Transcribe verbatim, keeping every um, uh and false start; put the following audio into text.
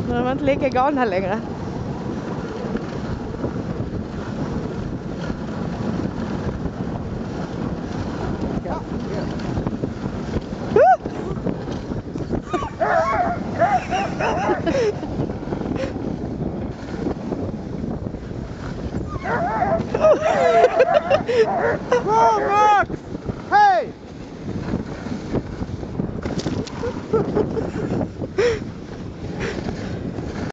De var inte lika galna längre. Go, Max!